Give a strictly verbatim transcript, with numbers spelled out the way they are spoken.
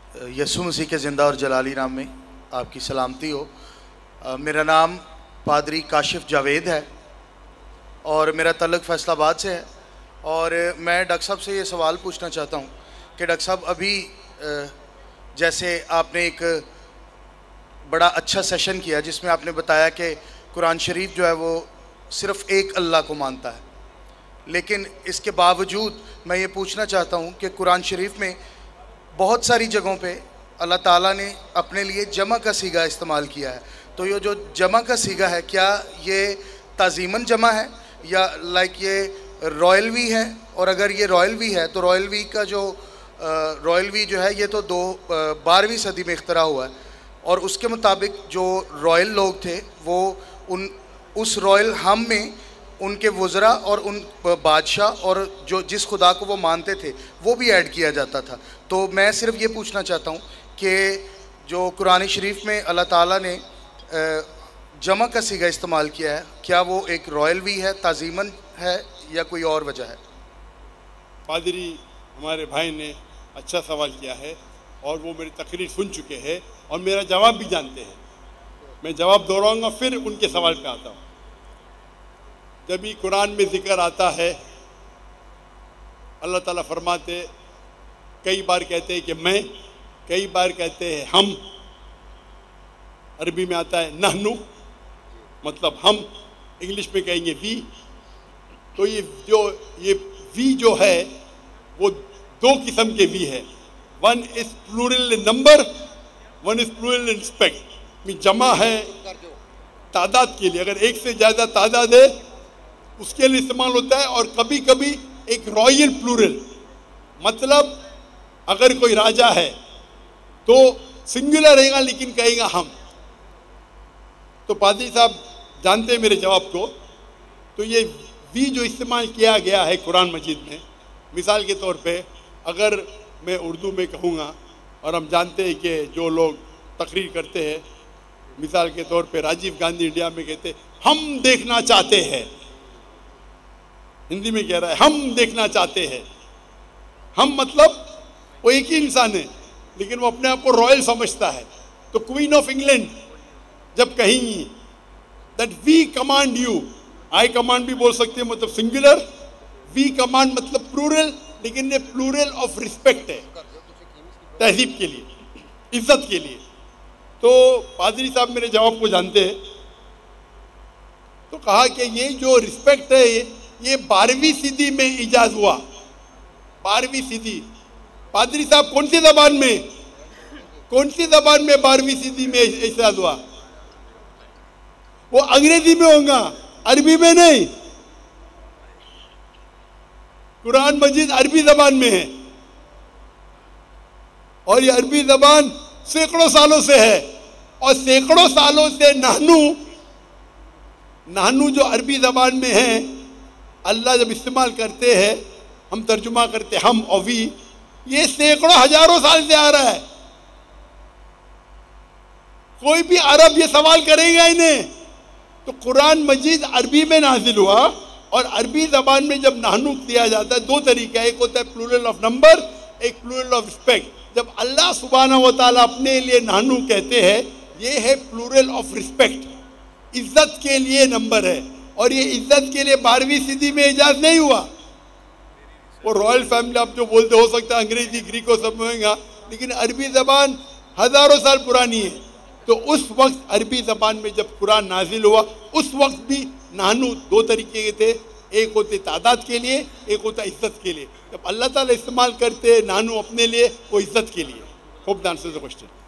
यसु मसीह के ज़िंदा और जलाली नाम में आपकी सलामती हो। आ, मेरा नाम पादरी काशिफ जावेद है और मेरा तल्लुक़ फैसलाबाद से है। और मैं डॉक्टर साहब से ये सवाल पूछना चाहता हूँ कि डॉक्टर साहब अभी जैसे आपने एक बड़ा अच्छा सेशन किया जिसमें आपने बताया कि कुरान शरीफ जो है वो सिर्फ़ एक अल्लाह को मानता है, लेकिन इसके बावजूद मैं ये पूछना चाहता हूँ कि कुरान शरीफ में बहुत सारी जगहों पे अल्लाह ताला ने अपने लिए जमा का सीगा इस्तेमाल किया है। तो ये जो जमा का सीगा है, क्या ये ताज़ीमन जमा है या लाइक ये रॉयल वी है? और अगर ये रॉयल वी है तो रॉयल वी का जो रॉयल वी जो है ये तो दो बारहवीं सदी में इख्तरा हुआ है, और उसके मुताबिक जो रॉयल लोग थे वो उन उस रॉयल हम में उनके वज़रा और उन बादशाह और जो जिस खुदा को वो मानते थे वो भी ऐड किया जाता था। तो मैं सिर्फ ये पूछना चाहता हूँ कि जो कुरान शरीफ में अल्लाह ताला ने जमा का सीगा इस्तेमाल किया है, क्या वो एक रॉयल वी है, ताज़ीमन है, या कोई और वजह है? पादरी हमारे भाई ने अच्छा सवाल किया है और वो मेरी तकरीर सुन चुके हैं और मेरा जवाब भी जानते हैं। मैं जवाब दोहराऊंगा फिर उनके सवाल पे आता हूँ। जब भी कुरान में जिक्र आता है, अल्लाह ताला फरमाते, कई बार कहते हैं कि मैं, कई बार कहते हैं हम। अरबी में आता है नहनु, मतलब हम, इंग्लिश में कहेंगे वी। तो ये जो ये वी जो है वो दो किस्म के वी है। One is plural in number, one is plural in respect. में जमा है तादाद के लिए, अगर एक से ज़्यादा तादाद है उसके लिए इस्तेमाल होता है। और कभी कभी एक रॉयल प्लूरल, मतलब अगर कोई राजा है तो सिंगुलर रहेगा लेकिन कहेगा हम। तो पादरी साहब जानते हैं मेरे जवाब को। तो ये वी जो इस्तेमाल किया गया है कुरान मजीद में, मिसाल के तौर पे अगर मैं उर्दू में कहूँगा, और हम जानते हैं कि जो लोग तकरीर करते हैं, मिसाल के तौर पे राजीव गांधी इंडिया में कहते हम देखना चाहते हैं, हिंदी में कह रहा है हम देखना चाहते हैं। हम मतलब वो एक ही इंसान है लेकिन वो अपने आप को रॉयल समझता है। तो क्वीन ऑफ इंग्लैंड जब कहेंगी that we command you, I command भी बोल सकते हैं, मतलब सिंगुलर। वी कमांड मतलब प्लूरल, लेकिन ये प्लूरल ऑफ रिस्पेक्ट है, तहजीब के लिए, इज्जत के लिए। तो पादरी साहब मेरे जवाब को जानते हैं। तो कहा कि ये जो रिस्पेक्ट है ये बारहवीं सदी में इजाज हुआ। बारहवीं सदी, पादरी साहब कौन सी जबान में, कौन सी जबान में बारहवीं सदी में इजाज हुआ? वो अंग्रेजी में होगा, अरबी में नहीं। कुरान मजीद अरबी जबान में है और ये अरबी जबान सैकड़ों सालों से है। और सैकड़ों सालों से नानू नानू जो अरबी जबान में है, अल्लाह जब इस्तेमाल करते हैं, हम तर्जुमा करते हम और वी, ये सैकड़ों हजारों साल से आ रहा है। कोई भी अरब ये सवाल करेगा इन्हें। तो कुरान मजीद अरबी में नाजिल हुआ और अरबी जबान में जब नानू दिया जाता है, दो तरीका, एक होता है प्लूरल ऑफ नंबर, एक प्लूरल ऑफ रिस्पेक्ट। जब अल्लाह सुब्हानहू व तआला अपने लिए नानू कहते हैं, ये है प्लूरल ऑफ रिस्पेक्ट, इज्जत के लिए नंबर है। और ये इज्जत के लिए बारहवीं सदी में इजाज़ नहीं हुआ। वो रॉयल फैमिली आप जो बोलते, हो सकता है अंग्रेजी ग्रीको सब होगा, लेकिन अरबी ज़बान हज़ारों साल पुरानी है। तो उस वक्त अरबी ज़बान में जब कुरान नाजिल हुआ, उस वक्त भी नानू दो तरीके के थे, एक होते तादाद के लिए, एक होता इज्जत के लिए। जब अल्लाह ताला इस्तेमाल करते नानू अपने लिए, वो इज्जत के लिए। Hope the answer the question.